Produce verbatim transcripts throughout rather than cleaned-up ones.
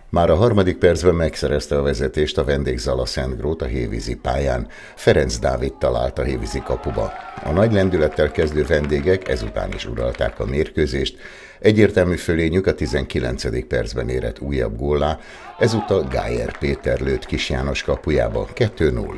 Már a harmadik percben megszerezte a vezetést a vendég Zala Szentgrót a hévízi pályán. Ferenc Dávid talált a hévízi kapuba. A nagy lendülettel kezdő vendégek ezután is uralták a mérkőzést. Egyértelmű fölényük a tizenkilencedik percben érett újabb góllá, ezúttal Gájer Péter lőtt Kis János kapujába kettő null.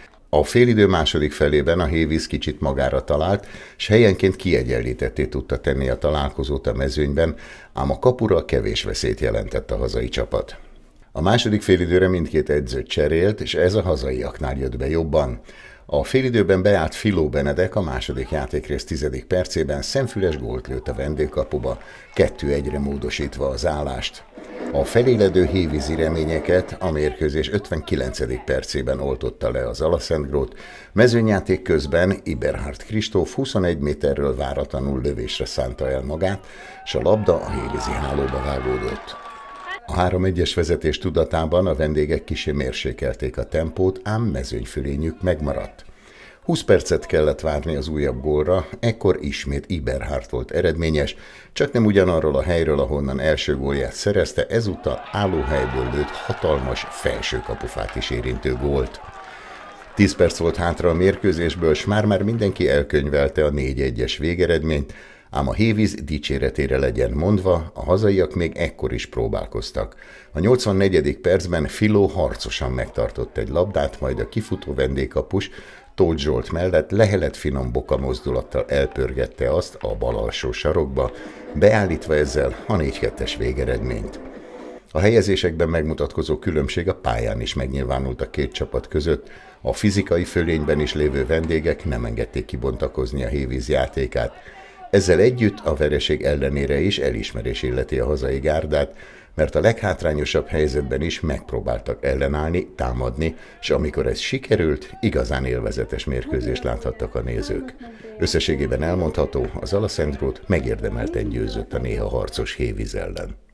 A félidő második felében a Hévíz kicsit magára talált, s helyenként kiegyenlítetté tudta tenni a találkozót a mezőnyben, ám a kapura kevés veszélyt jelentett a hazai csapat. A második félidőre mindkét edző cserélt, és ez a hazaiaknál jött be jobban. A félidőben beállt Filó Benedek a második játékrész tizedik percében szemfüles gólt lőtt a vendégkapuba, kettő egyre módosítva az állást. A feléledő hévízi reményeket a mérkőzés ötvenkilencedik percében oltotta le az Zala Szentgrót, mezőnyjáték közben Iberhard Kristóf huszonegy méterről váratlanul lövésre szánta el magát, s a labda a hévízi hálóba vágódott. A három egyes vezetés tudatában a vendégek kissé mérsékelték a tempót, ám mezőnyfölényük megmaradt. húsz percet kellett várni az újabb gólra, ekkor ismét Iberhard volt eredményes, csak nem ugyanarról a helyről, ahonnan első gólját szerezte, ezúttal állóhelyből lőtt hatalmas felső kapufát is érintő gólt. tíz perc volt hátra a mérkőzésből, s már-már mindenki elkönyvelte a négy egyes végeredményt, ám a Hévíz dicséretére legyen mondva, a hazaiak még ekkor is próbálkoztak. A nyolcvannegyedik percben Filó harcosan megtartott egy labdát, majd a kifutó vendégkapus Tóth Zsolt mellett lehelet finom boka mozdulattal elpörgette azt a bal alsó sarokba, beállítva ezzel a négy kettes végeredményt. A helyezésekben megmutatkozó különbség a pályán is megnyilvánult a két csapat között, a fizikai fölényben is lévő vendégek nem engedték kibontakozni a Hévíz játékát. Ezzel együtt a vereség ellenére is elismerés illeti a hazai gárdát, mert a leghátrányosabb helyzetben is megpróbáltak ellenállni, támadni, és amikor ez sikerült, igazán élvezetes mérkőzést láthattak a nézők. Összességében elmondható, az Zala Szentgrót megérdemelten győzött a néha harcos Hévíz ellen.